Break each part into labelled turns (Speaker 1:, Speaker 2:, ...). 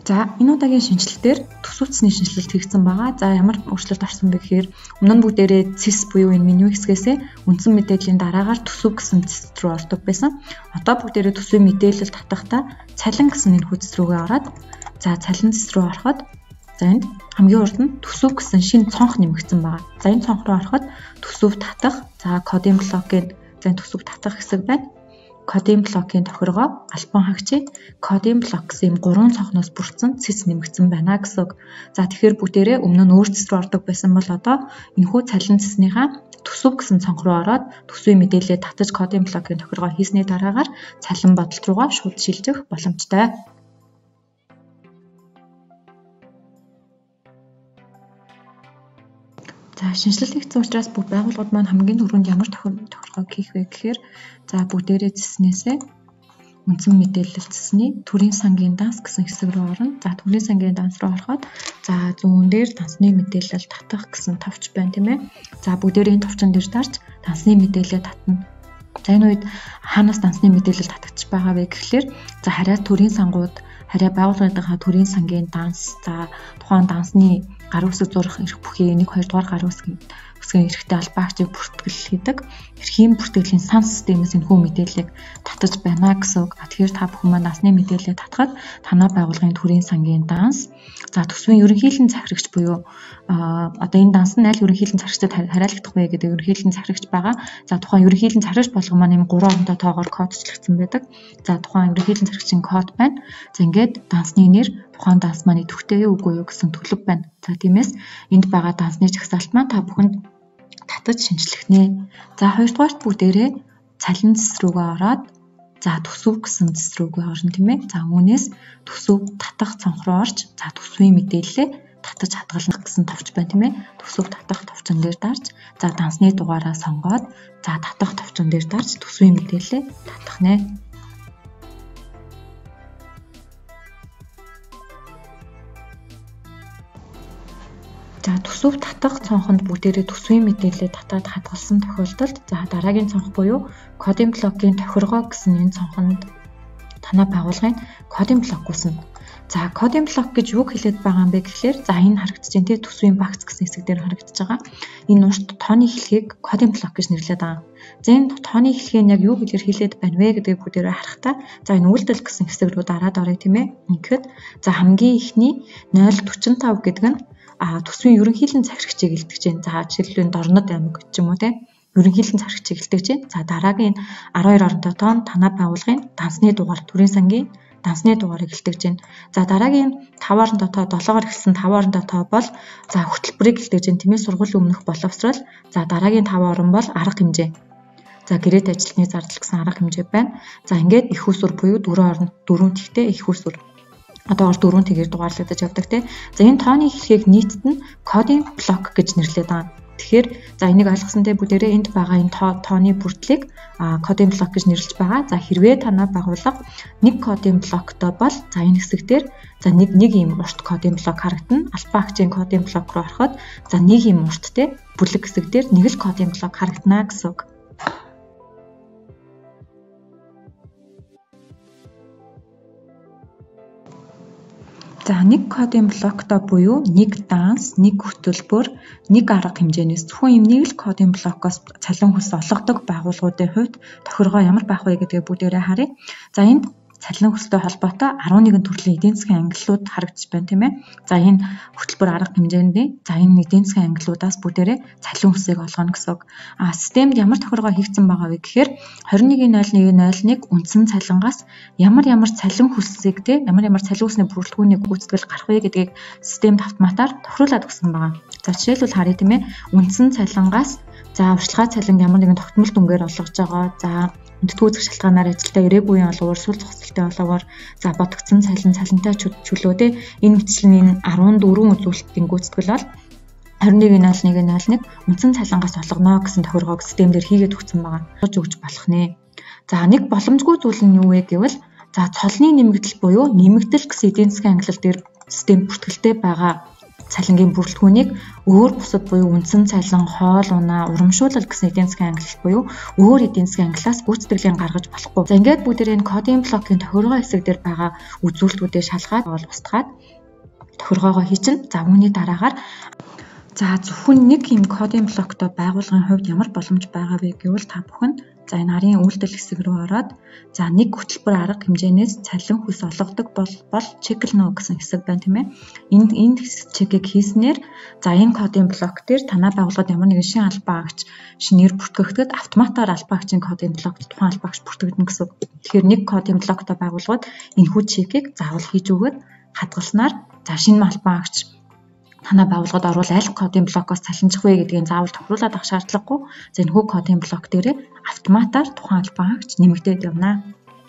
Speaker 1: За энэ удаагийн шинжилэлээр төсөвцсний шинжилэлт хийгдсэн байгаа. За ямар өөрчлөлт орсон бэ гэхээр өмнө нь бүгдээрээ цис буюу энэ меню хэсгээс үндсэн мэдээллийн дараагаар төсөв гэсэн цэс рүү ордог байсан. Одоо бүгдээрээ төсвийн мэдээлэл татахдаа цалин гэсэн энэ хүч рүүгээ ороод за цалин цэс рүү ороход за энд хамгийн урд нь төсөв гэсэн шинэ цонх нэмэгдсэн байгаа. За энэ цонх руу ороход төсөв татах, за кодын блокийн за энэ төсөв татах хэсэг байна. Кодын блокийн тохиргоо, альбом хагчид, кодын блок гэсэн ийм гурван цонхноос бүрдсэн цэс нэмэгдсэн байна гэсэн үг. За тэгэхээр бүгдээрээ өмнө нь өөр цэс рүү ордог байсан бол одоо энэхүү цалин цэснийхаа төсөв гэсэн цонх руу ороод төсвийн мэдээлэлээ татаж кодын блокийн тохиргоо хийсний дараагаар цалин бодолт руугаа шууд шилжих боломжтой. За шинжилэлт хийгдсэн учраас бүх байгууллагууд маань хамгийн түрүүнд ямар тохиргоог хийх вэ гэхээр за бүгдээрээ цэснээсээ үндсэн мэдээлэл цэсний төрийн сангийн данс гэсэн хэсэг рүү орно. За төрийн сангийн данс руу ороход за зүүн дээр дансны мэдээлэл татах гэсэн товч байна тийм ээ. За бүгдээрээ энэ товчон дээр дарж дансны мэдээлэл татна. За энэ үед хаанаас дансны мэдээлэл татагдчих байгаа вэ гэхлээр за хараа төрийн сангууд хараа байгууллагынхаа төрийн сангийн данс за тухайн дансны гар үсэг зурах эрх бүхий 1-2 дугаар гар үсгийн эрхтэй албаагчийг бүртгэл хийдэг. Эрхийн бүртгэлийн сан системээс энэхүү мэдээллийг татаж байна гэсэн үг. Тэгэхээр та бүхэн маань насны мэдээлэлээ татахад танай байгууллагын төрийн сангийн данс за төсвийн ерөнхийлөн захирагч буюу одоо энэ данс нь аль ерөнхийлөн захирагчдад хараалагдах вэ гэдэг ерөнхийлөн захирагч байгаа. За тухайн ерөнхийлөн захирагч болгон маань юм 3 оронтой тоогоор кодчлогдсон байдаг. За тухайн ерөнхийлөн захирагчийн код байна. За ингээд дансны нэр тухайн данс маань идэвхтэй юу үгүй юу гэсэн төлөв байна. За тиймээс энд байгаа дансны жагсаалт маань та бүхэнд татаж шинжлэх нэ. За хоёрдугаарт бүгдээрээ цалин цэс рүүгээ ороод за төсөв гэсэн цэс рүүгээ орно тийм ээ. За үүнээс төсөв татах цонх руу орж за төсвийн мэдээлэлээ татаж хадгалах гэсэн товч байна тийм ээ. Төсөв татах товчон дээр дарж за дансны дугаараа сонгоод за татах товчон дээр дарж төсвийн мэдээлэлээ татах нэ. За төсөв татах цонхонд бүгдээрээ төсвийн мэдээлэлээ татаад хадгалсан тохиолдолд за дараагийн цонх буюу кодын блокийн тохиргоо гэсэн энэ цонхонд танай байгууллагын кодын блок үүснэ. За кодын блок гэж юу хэлээд байгаа юм бэ гэхлээр за энэ харагдаж байна тий төсвийн багц гэсэн хэсэг дээр харагдаж байгаа. Энэ урт тооны хэлхийг кодын блок гэж нэрлэдэг байгаа. За энэ тооны хэлхийг яг юу гэхээр хэлээд байна вэ гэдгийг бүгдээрээ харахтаа за энэ үйлдэл гэсэн хэсэг рүү дараад орё тийм ээ. Ингээд за хамгийн ихний 0.45 гэдэг нь төсвийн ерөнхийлөн захирагчийг илтгэж байна. За жишээлбэл Дорнод аймаг ч юм уу те ерөнхийлөн захирагчийг илтгэж байна. За дараагийн 12 оронтой тоон танай байгууллагын дансны дугаар төрийн сангийн дансны дугаарыг илтгэж байна. За дараагийн 5 оронтой тоо 7-оор эхэлсэн 5 оронтой тоо бол за хөтөлбөрийг илтгэж байна. Тиймээс сургуулийн өмнөх боловсрол за дараагийн 5 орон бол арга хэмжээ. За гэрээт ажилтны зардал гэсэн арга хэмжээ байна. За ингээд их усүр буюу 4 орон 4 тэгтээ их усүр одоогоор 4 тэгээр дугаарлагдаж явдаг тий. За энэ тооны хэлхийг нийтд нь кодын блок гэж нэрлэдэг байгаа. Тэгэхээр за энийг ойлгосонтэй бүгдээрээ энд байгаа энэ тооны бүрдлийг кодын блок гэж нэрлэж байгаа. За хэрвээ танай байгууллага нэг кодын блоктой бол за энэ хэсэг дээр за нэг ийм урт кодын блок харагдана. Алфа-агчийн кодын блок руу ороход за нэг ийм урт тий бүлэг хэсэг дээр нэг л кодын блок харагдана гэсэн үг. За нэг кодын блоктой буюу нэг данс, нэг хөтөлбөр, нэг арга хэмжээнээс зөвхөн юм нэг л кодын блокоос цалин хөлс олгодог байгууллагуудын хувьд тохиргоо ямар байх вэ гэдгийг бүгдээрээ харъя. За энд цалин хөлстэй холбоотой 11 төрлийн эдийн засгийн ангиллууд харагдаж байна тийм ээ. За энэ хөтөлбөр арга хэмжээний за энэ эдийн засгийн ангиллуудаас бүгдээрээ цалин хөлсийг олгоно гэсэн үг. Системд ямар тохиргоо хийгдсэн байгаа вэ гэхээр 21.01.01 үндсэн цалингаас ямар цалин хөлсийг тийм ямар цалин хөлсний бүрэлдэхүүнийг гүйцэтгэл гарах вэ гэдгийг системд автоматар тохируулаад өгсөн байгаа. За жишээлбэл харъя тийм ээ. Үндсэн цалингаас за урьдчилгаа цалин ямар нэгэн тогтмол дүнгээр олгож байгаа. За үндэтгэл үзэх шалтгаанаар ажилдаа ирээгүй олгоор сул зохицолтой олгоор за бодогдсон цалинтай чөлөө те энэ мэтчлийн 14 үзүүлэлтийн гүйцэтгэл бол 21.01.01 үндсэн цалингаас олгоно гэсэн тохиргоог системдэр хийгээд өгсөн байгаа. Өгж болох нэ. За нэг боломжгүй зүйл нь юу вэ гэвэл за цолны нэмэгдэл буюу нэмэгдэл гэсэн эдийн засгийн ангиллал дээр систем бүртгэлтэй байгаа цалингийн бүрэлдэхүүнийг өөр бусад буюу үндсэн цалин, хоол унаа, урамшуулал гэсэн эдийн засгийн ангилал буюу өөр эдийн засгийн ангиллаас гүйцэтгэлийн гаргаж болохгүй. За ингээд бүгдээр энэ кодын блокийн тохиргоо хэсэг дээр байгаа үзүүлэлтүүдээ шалгаад устгаад тохиргоогоо хийчин. За үүний дараагаар зөвхөн нэг юм кодын блоктой байгууллагын хувьд ямар боломж байгаа вэ гэвэл та бүхэн энэ нарын үйлдэл хэсэг рүү ороод нэг хөтөлбөр арга хэмжээнээс цалин хөлс олгодог бол чекл нөө гэсэн хэсэг байна тийм ээ. Энэ чекийг хийснээр энэ кодын блок дээр танай байгууллагад ямар нэгэн шинэ албан агч шинээр бүртгэгдээд автоматар албан агчийн кодын блокт тухайн албан агч бүртгэгдэнэ гэсэн үг. Тэгэхээр нэг кодын блоктой байгууллагад энэхүү чекийг заавал хийж өгөөд хадгалснаар шинэ албан агч танай байгууллагад орвол аль кодын блокоос цалинжих вэ гэдгийг заавал тохируулаад авах шаардлагагүй. Энэхүү кодын блок дээр автоматар тухайн албан агч нэмэгдээд явна.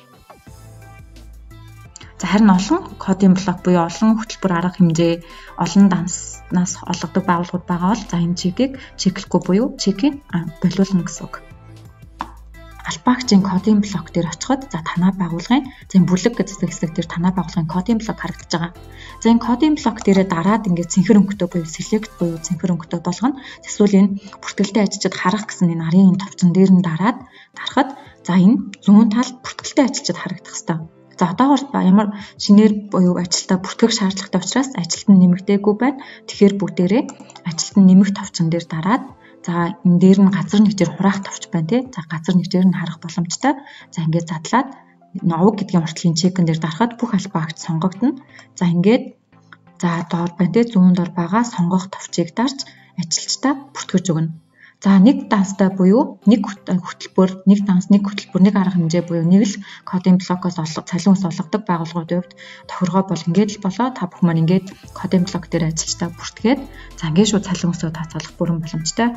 Speaker 1: Харин олон кодын блок буюу олон хөтөлбөр арга хэмжээ, олон данснаас олгодог байгууллагууд байгаа бол энэ чекийг чеклэхгүй буюу чекийг болиулна гэсэн үг. Албан агчийн кодын блок дээр очиход танай байгууллагын бүлэг гэдэг хэсэг дээр танай байгууллагын кодын блок харагдаж байгаа. Энэ кодын блок дээрээ дараад ингээд цэнхэр өнгөтэй буюу select буюу цэнхэр өнгөтэй болгоно. Эсвэл энэ бүртгэлтэй ажилчид харах гэсэн энэ арын товчон дээр нь дарахад энэ зүүн тал бүртгэлтэй ажилчид харагдах хэвээр. Одоогоор ямар шинээр буюу ажилтаа бүртгэх шаардлагатай учраас ажилт нь нэмэгдээгүй байна. Тэгэхээр бүгдээрээ ажилт нь нэмэх товчон дээр дараад энэ дээр нь газар нэгжээр хураах товч байна тий. Газар нэгжээр нь харах боломжтой. Ингээд задлаад новог гэдгийн уртлын чекэн дээр дарахад бүх албан агч сонгогдно. Ингээд доор байна тий. Зүүн дор байгаа сонгох товчийг дарж ажилчдаа бүртгэж өгнө. Нэг данстай буюу нэг хөтөлбөр, нэг арга хэмжээ буюу нэг л кодын блокоос цалин ус олгодог байгууллагуудын хувьд тохиргоо бол ингээд л болоо. Та бүхэн маань ингээд кодын блок дээр ажилчдаа бүртгээд ингээд шууд цалин усоо тооцоолох бүрэн боломжтой.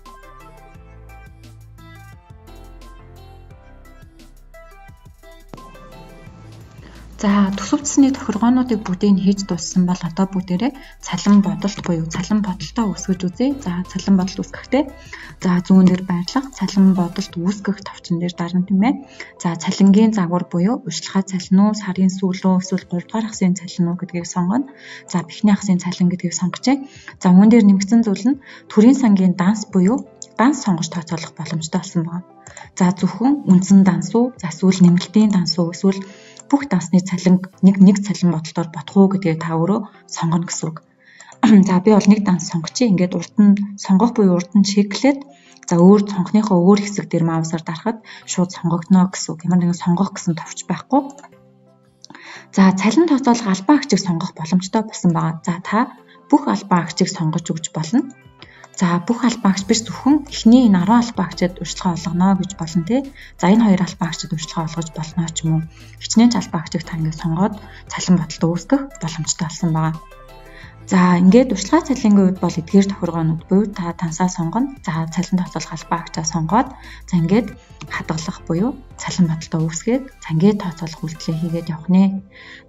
Speaker 1: Төсөвчсөний тохиргоонуудыг бүгдийг хийж дууссан бол одоо бүгдээрээ цалин бодолт буюу цалин бодолтоо үүсгэж үзье. Цалин бодолт үүсгэхдээ зүүн дээр байрлах цалин бодолт үүсгэх товчон дээр дарна тийм ээ. Цалингийн загвар буюу урьдчилгаа цалин уу, сарын сүүл үү, эсвэл 3 дугаар хагасны цалин уу гэдгийг сонгоно. Эхний хагасны цалин гэдгийг сонгочээ. Үүн дээр нэмэгдсэн зүйл нь төрийн сангийн данс буюу данс сонгож тооцоолох боломжтой болсон байна. Зөвхөн үндсэн данс уу, эсвэл нэмэлтийн данс уу, эсвэл бүх дансны цалин нэг цалин бодолтоор бодох уу гэдгээ та өөрөө сонгоно гэсэн үг. Би бол нэг данс сонгочих. Ингээд урд нь сонгох буюу урд нь чеклээд өөр сонгохныхоо өөр хэсэг дээр маусаар дарахад шууд сонгогдно гэсэн үг. Ямар нэгэн сонгох гэсэн товч байхгүй. Цалин тооцоолох албан агчийг сонгох боломжтой болсон байгаа. Та бүх албан агчийг сонгож өгч болно. Бүх албан агч биш зөвхөн эхний энэ 10 албан агчид урьдчилгаа олгоно гэж болно тий. Энэ 2 албан агчид урьдчилгаа олгож болно ч юм уу. Хичнээн албан агчийг та ингээд сонгоод цалин бодолтоо үүсгэх боломжтой болсон байгаа. Ингээд урьдчилгаа цалингийн үед бол эдгээр тохиргоонууд буюу та тансаа сонгоно. Цалин тооцоолох албан агчаа сонгоод ингээд хадгалах буюу цалин бодолтоо үүсгээд ингээд тооцоолох үйлдэлээ хийгээд явах нэ.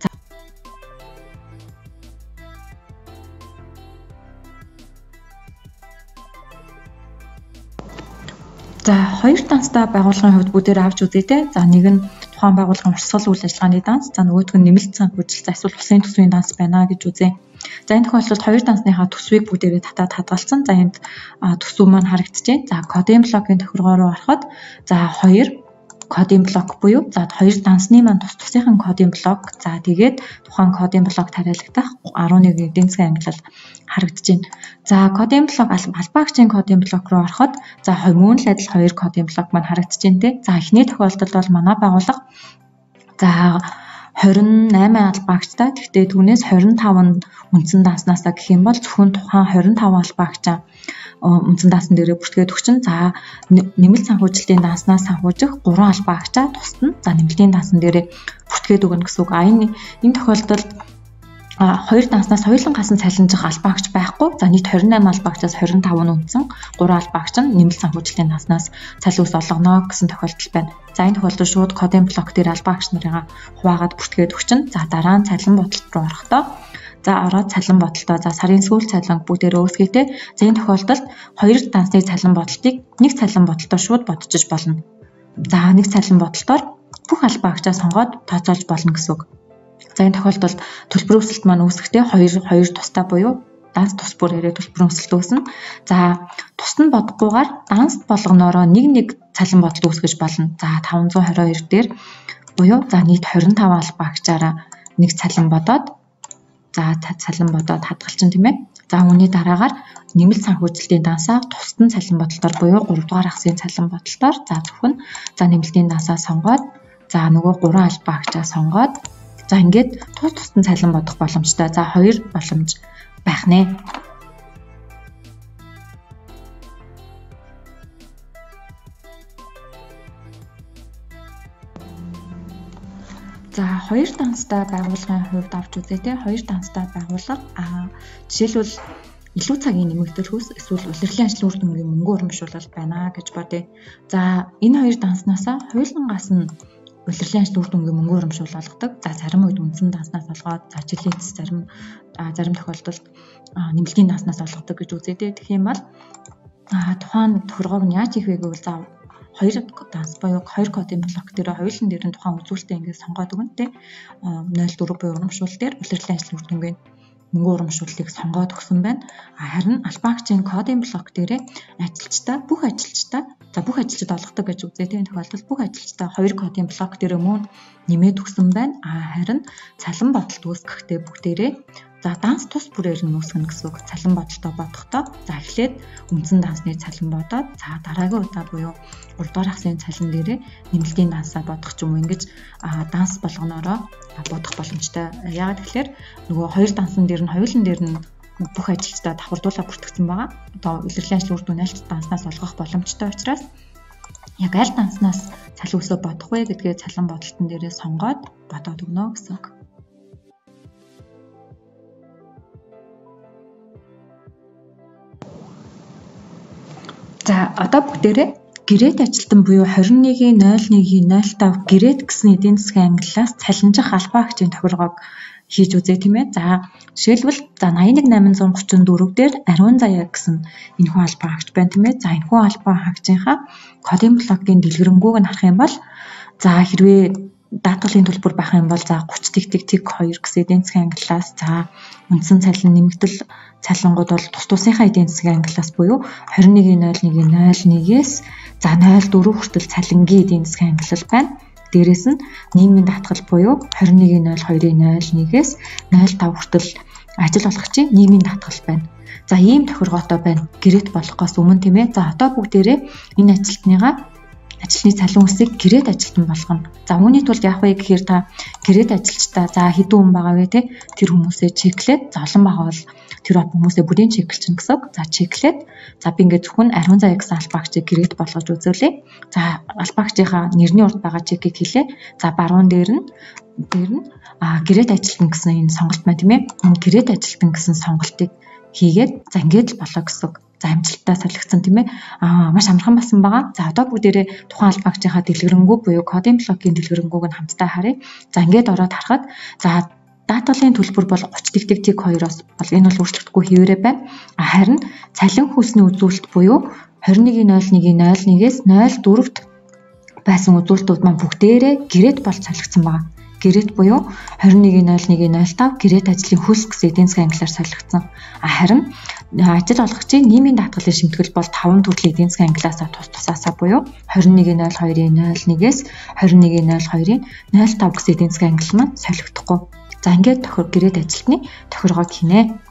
Speaker 1: Хоёр данстай байгууллагын хувьд бүгдээр авч үзье те. Нэг нь тухайн байгууллагын урсгал үйл ажиллагааны данс, нөгөөх нь нэмэлт санхүүжилт эсвэл улсын төсвийн данс байна гэж үзье. Энэ тохиолдолд хоёр дансныхаа төсвийг бүгдээрээ татаад хадгалсан. Энд төсөв маань харагдчихэв. Кодын блокийн тохиргоо руу ороход хоёр кодын блок буюу хоёр дансны маань тусынхан кодын блок. Тэгээд тухайн кодын блок тариалагдах 11 эдийн засгийн ангилал харагдаж байна. Кодын блок албан агчийн кодын блок руу ороход мөн л адил хоёр кодын блок маань харагдаж байна те. Эхний тохиолдолд бол манай байгууллага 28 албан агчтай. Гэхдээ түүнээс 25 нь үндсэн данснасаа гэх юм бол зөвхөн тухайн 25 албан агчаа үндсэн даасан дээрээ бүртгээд өгчин. Нэмэлт санхүүжилтийн данснаас санхүүжих 3 албан агчаа тусна. Нэмэлтийн даасан дээрээ бүртгээд өгнө гэсэн үг. Энэ тохиолдолд хоёр данснаас соёлон гасан цалинжих албан агч байхгүй. Нийт 28 албан агчаас 25 нь үндсэн, 3 албан агч нь нэмэлт санхүүжилтийн данснаас цалин ус олгоно гэсэн тохиолдол байна. Энэ тохиолдолд шууд кодын блок дээр албан агч нарын хуваагаад бүртгээд өгчин. Дараа нь цалин бодолт руу орохдоо ороод цалин бодолтоо сарын сүүл цалин бүгдээрээ үүсгэхдээ энэ тохиолдолд хоёр дансны цалин бодолтыг нэг цалин бодолтоор шууд бодчих болно. Нэг цалин бодолтоор бүх албан агчаа сонгоод тооцоолж болно гэсэн үг. Энэ тохиолдолд төлбөр өсөлт маань үүсэхдээ хоёр тустай буюу данс тус бүр ирээд төлбөр өсөлт үүснэ. За тусад нь бодохгүйгээр данс болгоноороо нэг цалин бодол үүсгэж болно. За 522 дээр буюу за нийт 25 албаа хагчаараа нэг цалин бодоод хадгалчин тийм ээ. За үүний дараагаар нэмэлт санхүүжилтийн дансаа тусдан цалин бодолтоор буюу 3 дугаар хагасны цалин бодолтоор зөвхөн нэмэлтийн дансаа сонгоод нөгөө 3 албаа хагчаа сонгоод ингээд тусдан цалин бодох боломжтой. За 2 боломж байх нэ. За 2 данстай байгууллагын хувьд авч үзье те. 2 данстай байгууллага жишээлбэл илүү цагийн нэмэгдэл хүйс эсвэл улирлын ажлын үр дүнгийн мөнгө урамшуулалт байна гэж бодъё. За энэ 2 данснасаа хуулингаас нь улирлын ажлын үр дүнгийн мөнгө урамшуулдаг. За зарим үед үндсэн данснаас олгоод жилийн эцэс зарим тохиолдолд нэмэлтийн данснаас олгодог гэж үзье те. Тэгэх юм бол тухайн тохиргоог нь яаж хийх вэ гэвэл за 2 данс буюу 2 кодын блок дээр хоёулын дээр нь тухайн үзүүлэлтээ ингээд сонгоод өгнө те. 04 буюу урамшуул дээр улирлын ажлын үр дүнгийн мөнгө урамшууллыг сонгоод өгсөн байна. Харин албан хаагчийн кодын блок дээрээ бүх ажилчид олгодог гэж үзье тийм тохиолдолд бүх ажилчдаа 2 кодын блок дээр мөн нэмээд өгсөн байна. Харин цалин бодолт үүсгэхдээ бүгдээрээ данс тус бүрээр нь үүсгэнэ гэсэн үг. Цалин бодолтоо бодохдоо эхлээд үндсэн дансны цалин бодоод дараагийн удаа буюу 3 дугаар хагасны цалин дээрээ нэмэлтийн дансаа бодох ч юм уу ингэж данс болгоноороо бодох боломжтой. Яагаад гэвэл нөгөө 2 дансан дээр нь хоёулын дээр нь бүх ажилчдаа давхардуулаа бүртгэсэн байгаа. Одоо улирлын ажлын үр дүн аль данснаас олгох боломжтой учраас яг аль данснаас цалин өсөө бодох вэ гэдгээ цалин бодолтон дээрээ сонгоод бодоод өгнө гэсэн үг. За одоо бүгдээрээ гэрээт ажилтан буюу 21.01.05 гэрээт гэсэн эдийн засгийн ангиллаас цалинжих албан хаагчийн тохиргоог хийж үзье тийм ээ. За жишээлбэл 81834 дээр Ариун Заяа гэсэн энэхүү албан хаагч байна тийм ээ. За энэхүү албан хаагчийнхаа кодын блокийн дэлгэрэнгүй нь харах юм бол хэрвээ даатгалын төлбөр байх юм бол 30 тэг 2 гэсэн эдийн засгийн ангиллаас үндсэн цалин нэмэгдэл цалингууд бол тусынхаа эдийн засгийн ангиллаас буюу 21.01.01-ээс 04 хүртэл цалингийн эдийн засгийн ангиллал байна. Дээрээс нь нийгмийн даатгал буюу 21.02.01-ээс 05 хүртэл ажил олгогчийн нийгмийн даатгал байна. За ийм тохиргоотой байна. Гэрээт болохоос өмнө тийм ээ. За одоо бүгдээрээ энэ ажилтны цалин үсийг гэрээт ажилтан болгоно. За үүний тулд яах вэ гэхээр та гэрээт ажилчдаа хэдэн хүн байгаа вэ те тэр хүмүүсээ чеклээд олон байгаа бол тэр хүмүүсээ бүрийн чеклчин гэсэн. За чеклээд би ингээд зөвхөн Ариун Заяа гэсэн албан хаагчийг гэрээт болгож үзүүлээ. За албан хаагчийнхаа нэрний урд байгаа чекийг хийлээ. За баруун дээр нь гэрээт ажилтан гэсэн энэ сонголт байна тийм ээ. Гэрээт ажилтан гэсэн сонголтыг хийгээд ингээд л болоо гэсэн. За амжилттай солигдсон тийм ээ. Маш амархан басан байгаа. За одоо бүгдээрээ тухайн албан хаагчийнхаа дэлгэрэнгүй буюу кодын блокийн дэлгэрэнгүйг нь хамтдаа харъя. За ингээд ороод харахад даатгалын төлбөр бол 30 тэг 2-оос бол энэ бол өөрчлөгдөхгүй хэвээрээ байна. Харин цалин хүйсний үзүүлэлт буюу 21.01.01-ээс 04-т байсан үзүүлэлтүүд маань бүгдээрээ гэрээт болж солигдсон байгаа. Гэрээт буюу 21.01.05 гэрээт ажлын хөлс гэсэн эдийн засгийн ангиллаар солигдсон. Харин ажил олгогчийн нийгмийн даатгалын шимтгэл бол 5 төрлийн эдийн засгийн ангиллаас тусаасаа буюу 21.02.01-ээс 21.02.05 гэсэн эдийн засгийн ангилал маань солигдохгүй. За ингээд гэрээт ажилтны тохиргоог хийнэ.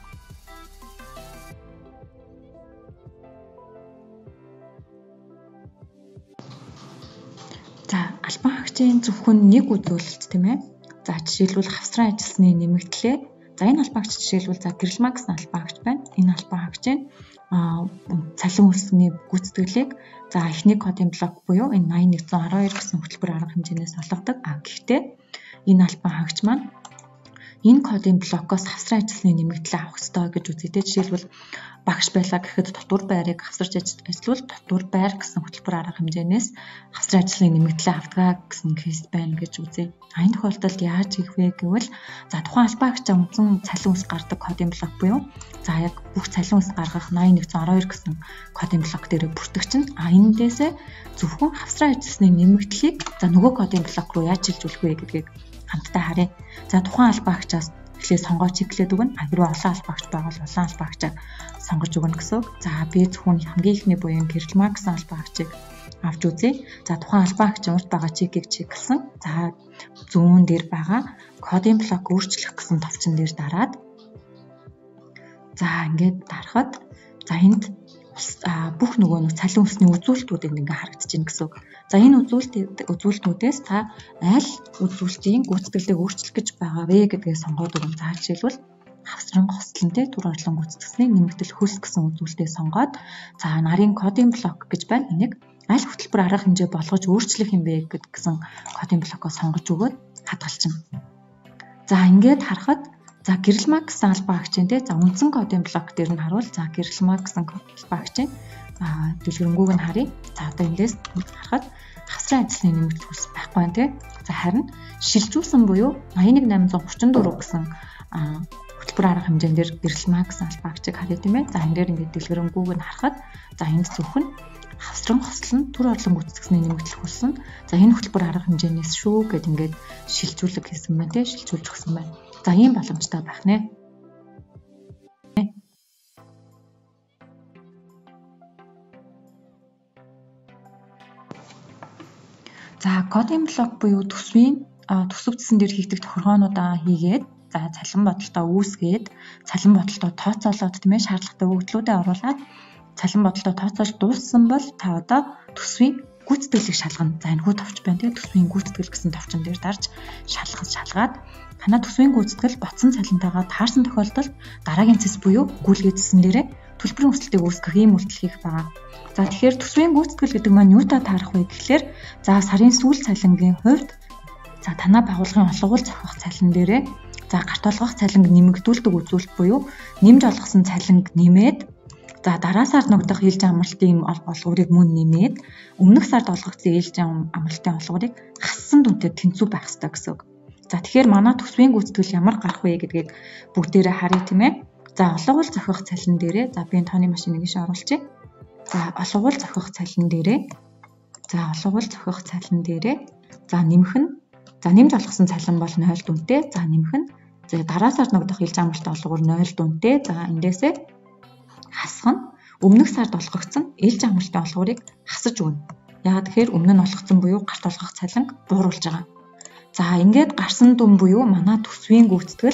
Speaker 1: За албан хаагчийн зөвхөн нэг үзүүлэлт тийм ээ. За жишээлбэл хавсран ажилласны нэмэгдлээ. За энэ албан хаагч жишээлбэл гэрэлмаа гэсэн албан хаагч байна. Энэ албан хаагчийн цалин үлсний гүйцэтгэлийг эхний кодын блок буюу энэ 8112 гэсэн хөтөлбөр арга хэмжээнээс олгодог. Гэхдээ энэ албан хаагч маань энэ кодын блокоос хавсран ажилласны нэмэгдлээ авах ёстой гэж үзэгдээ. Жишээлбэл багш байлаа гэхэд дотор байрыг хавсарч ажиллавал дотор байр гэсэн хөтөлбөр арга хэмжээнээс хавсран ажилласны нэмэгдлээ авдаг гэсэн кейс байна гэж үзье. Энэ тохиолдолд яаж хийх вэ гэвэл тухайн албан хаагчаа үндсэн цалин ус гардаг кодын блок буюу яг бүх цалин ус гаргах 8112 гэсэн кодын блок дээр бүртгэгчин. Энэндээсээ зөвхөн хавсран ажилласны нэмэгдлийг нөгөө кодын блок руу яаж шилжүүлэх вэ гэдгийг хамтдаа харъя. За тухайн албан хаагчаас эхлээд сонгоо чиглээд өгнө. Хэрвээ олон албаагч байвал улаан албаагчаа сонгож өгнө гэсэн үг. За би зөвхөн хамгийн ихний буян гэрэлмаа гэсэн албаагчийг авч үзье. За тухайн албаагч урд байгаа чекийг чиглэсэн. За зүүн дээр байгаа кодын блок өөрчлөх гэсэн товчон дээр дараад за ингээд дарахад за энд бүх нөгөө цалин усны үзүүлэлтүүд ингээ харагдаж байна гэсэн үг. За энэ үзүүлэлтүүдээс та аль үзүүлэлтийн гүйцэтгэлийг өөрчлөх гэж байгаа вэ гэдгээ сонгоод өгнө. За жишээлбэл хавсран хослонтэй төр орлон гүйцэтгэсний нэмэгдэл хөлс гэсэн үзүүлэлтээ сонгоод за нарын кодын блок гэж байна. Энийг аль хөтөлбөр арга хэмжээ болгож өөрчлөх юм бэ гэсэн кодын блокоо сонгож өгөөд хадгалчихна. За ингээд харахад за гэрэлмаа гэсэн албаагчийн за үндсэн кодын блок дээр нь харуул. За гэрэлмаа гэсэн албаагчийн дэлгэрэнгүйг нь харъя. За одоо эндээс харахад хавсран ажлын нэмэгдэл хөлс байхгүй байна тий. За харин шилжүүлсэн буюу 81834 гэсэн хөтөлбөр арга хэмжээндээр гэрэлмаа гэсэн албаагчийг харъя тийм ээ. За энэ дээр ингээд дэлгэрэнгүйг нь харахад за энд зөвхөн хавсран хослон төр орлон гүйцэтгэсний нэмэгдэл хөлсөн. За энэ хөтөлбөр арга хэмжээнээс шүү гэд ингээд шилжүүлэг хийсэн байна тий. Шилжүүлж өгсөн байна. За ийм боломжтой байх нэ. За кодын блок буюу төсөвдсөн дээр хийгдэх тохиргоонуудаа хийгээд за цалин бодолтоо үүсгээд цалин бодолтоо тооцоолоод тийм ээ шаардлагатай өгөгдлүүдэд оруулаад цалин бодолтоо тооцоолж дууссан бол та одоо төсвийн гүйцэтгэлийг шалгана. За энэ хүү товч байна тийм төсвийн гүйцэтгэл гэсэн товчон дээр дарж шалгаад танаа төсвийн гүйцэтгэл ботсон цалинтайгаа таарсан тохиолдолд дараагийн цэс буюу гүйлгээдсэн дээрээ төлбөрийн өсөлтийг үүсгэх ийм үйлдэл хийх байгаа. За тэгэхээр төсвийн гүйцэтгэл гэдэг маань юутай таарах вэ гэхлээр за сарын сүүл цалингийн хувьд за танаа байгууллагын олгуул зохиох цалин дээрээ за гарт олгох цалинг нэмэгдүүлдэг үзүүлэлт буюу нэмж олгосон цалинг нэмээд за дараа сард ногдох ээлж амралтын олгуурыг мөн нэмээд өмнөх сард олгогдсон ээлж амралтын олгуурыг хассан дүнтэй тэнцүү байх ёстой гэсэн үг. За тэгэхээр манай төсвийн гүйцэтгэл ямар гарах вэ гэдгийг бүгдээрээ харъя тийм ээ. За олгуул зохиох цалин дээрээ за би энэ тооны машиныг ийш оруулчих. За олгуул зохиох цалин дээрээ за нэмэх нь за нэмж олгосон цалин бол 0 дүнтэй. За нэмэх нь за дараа сард ногдох ээлж амралтын олгуур 0 дүнтэй. За эндээсээ хасах нь өмнөх сард олгогдсон ээлж амралтын олгуурыг хасаж өгнө. Яагаад тэгэхээр өмнө нь олгогдсон буюу гарт олгох цалинг бууруулж байгаа. За ингээд гарсан дүн буюу манай төсвийн гүйцэтгэл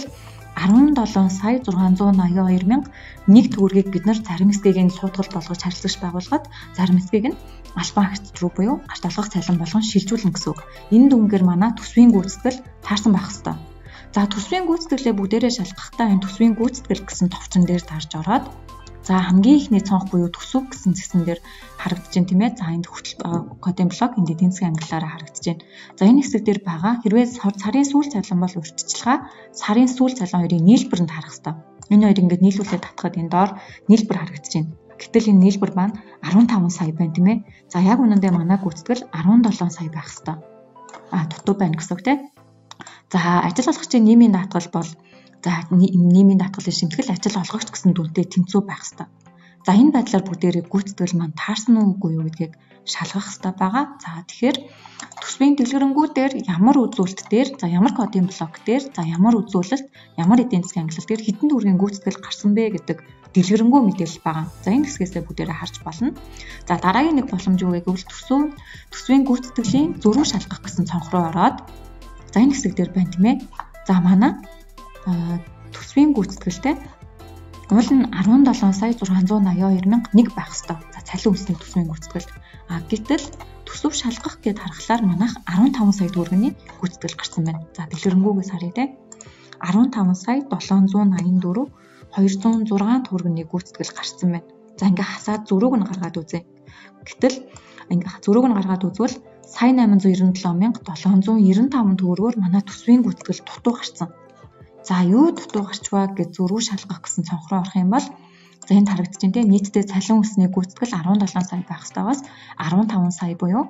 Speaker 1: 17,682,1 төгрөгийг бид нар зарим хэсгийг нь суудгал болгож харилцагч байгуулгаад зарим хэсгийг нь албаагч руу буюу гарт олгох цалин болгон шилжүүлнэ гэсэн үг. Энэ дүнгээр манай төсвийн гүйцэтгэл таарсан байх ёстой. За төсвийн гүйцэтгэлээ бүгдээрээ шалгахдаа энэ төсвийн гүйцэтгэл гэсэн товчон дээр тарж ороод за хамгийн ихний цонх буюу төсөв гэсэн зэгсэн дээр харагдаж байна тийм ээ. За энд кодын блок энд эдийн засгийн ангиллаараа харагдаж байна. За энэ хэсэг дээр байгаа хэрвээ сарын сүүл цалин бол урьдчилгаа сарын сүүл цалин хоёрын нийлбэрэнд харах хэрэгтэй. Энэ хоёрыг ингээд нийлүүлээд татхад энэ доор нийлбэр харагдаж байна. Гэтэл энэ нийлбэр маань 15 сая байна тийм ээ. За яг үнэндээ манай гүйцэтгэл 17 сая байх хэрэгтэй. Дутуу байна гэсэн үг тийм. За ажил олгогчийн нийгмийн даатгал бол за нийгмийн даатгалын шимтгэл ажил олгогч гэсэн дүнтэй тэнцүү байх ёстой. За энэ байдлаар бүгдээрээ гүйцэтгэл маань таарсан уу үгүй юу гэдгийг шалгах ёстой байгаа. За тэгэхээр төсвийн дэлгэрэнгүүдээр ямар үзүүлэлт дээр, за ямар кодын блок дээр, за ямар үзүүлэлт, ямар эдийн засгийн ангилал дээр хэдэн төгрөгийн гүйцэтгэл гарсан бэ гэдэг дэлгэрэнгүй мэдээлэл байгаа. За энэ хэсгээсээ бүгдээрээ харж болно. За дараагийн нэг боломж юу вэ гэвэл төсвийн гүйцэтгэлийн зөрүү шалгах гэсэн цонх руу ороод за энэ хэсэг дээр байна тийм ээ. За манай төсвийн гүйцэтгэлтэй уул нь 17,682,1 байх ёстой. За цалин үсний төсвийн гүйцэтгэл. Гэтэл төсөв шалгах гэд харахаар манайх 15 сая төгрөгийн гүйцэтгэл гарсан байна. За дэлгэрэнгүйгээс харъя те. 15,784,206 төгрөгийн гүйцэтгэл гарсан байна. За ингээ хасаад зөрүүг нь гаргаад үзье. Гэтэл ингээ зөрүүг нь гаргаад үзвэл сая 897,795 төгрөгөөр манай төсвийн гүйцэтгэл дутуу гарсан. За юу дутуу гарчваа гэж зөрүү шалгах гэсэн цонх руу орох юм бол за энд харагдаж байна те нийтдээ цалин үсний гүйцэтгэл 17 сая байх ёстойгоос 15 сая буюу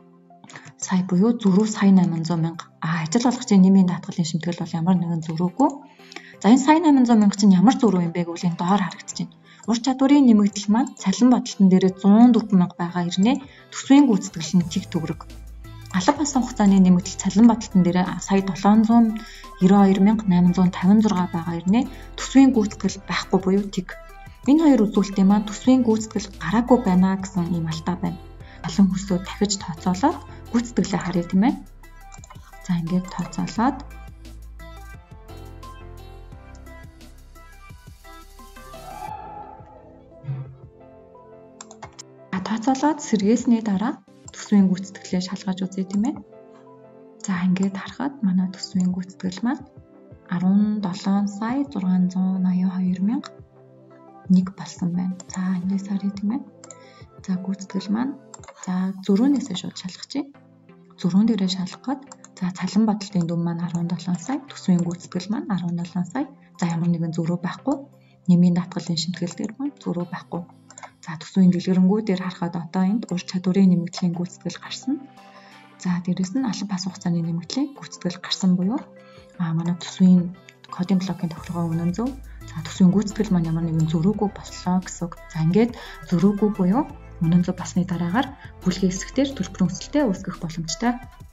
Speaker 1: зөрүү сая 800 мянга. Ажил олгогчийн нийгмийн даатгалын шимтгэл бол ямар нэгэн зөрүүгүй. За энэ сая 800 мянга чинь ямар зөрүү юм бэ гэвэл энэ доор харагдаж байна. Ур чадварын нэмэгдэл маань цалин бодолтон дээрээ 104 мянга байгаа хэрнээ төсвийн гүйцэтгэл нь тэг төгрөг. Алба басан хугацааны нэмэгдэл цалин бодолтон дээр сая 700 92856 байгаа ирнэ. Төсвийн гүйцэтгэл байхгүй буюу тиг. Энэ хоёр үзүүлэлтийн маань төсвийн гүйцэтгэл гараагүй байна гэсэн ийм алдаа байна. Олон хүсөө дахиж тооцоолоод гүйцэтгэлээ харъя тийм ээ. За ингээд тооцоолоод сэргээсний дараа төсвийн гүйцэтгэлээ шалгаж үзье тийм ээ. За ингээд харахад манай төсвийн гүйцэтгэл маань 17,682,1 болсон байна. За эндээс харъя тийм ээ. За гүйцэтгэл маань за зөрүүнээсээ шууд шалгахчи. Зөрүүн дээрээ шалгахад за цалин бодлтын дүн маань 17 сая, төсвийн гүйцэтгэл маань 17 сая. За ямар нэгэн зөрүү байхгүй. Нэмийн даатгалын шинтгэл дээр маань зөрүү байхгүй. За төсвийн дэлгэрэнгүй дээр харахад одоо энд ур чадварын нэмэгдлийн гүйцэтгэл гарсан. За дээрэс нь албан бас хугацааны нэмэгдлийн гүйцэтгэл гарсан буюу манай төсвийн кодын блокийн тохиргоо үнэн зөв. За төсвийн гүйцэтгэл маань ямар нэгэн зөрүүгүй боллоо гэсэн үг. За ингээд зөрүүгүй буюу үнэн зөв басны дараагаар бүлгийн хэсгээр төлбөрийн өсөлтөө үүсгэх боломжтой